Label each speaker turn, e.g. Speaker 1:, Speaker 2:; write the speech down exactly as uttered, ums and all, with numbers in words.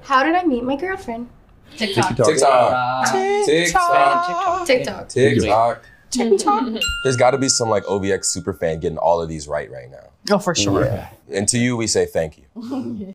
Speaker 1: How did I meet my girlfriend?
Speaker 2: TikTok.
Speaker 3: TikTok.
Speaker 4: TikTok.
Speaker 3: TikTok.
Speaker 1: TikTok.
Speaker 3: TikTok.
Speaker 1: TikTok.
Speaker 3: There's got to be some like O V X super fan getting all of these right right now.
Speaker 5: Oh, for sure.
Speaker 3: Yeah. And to you, we say thank you.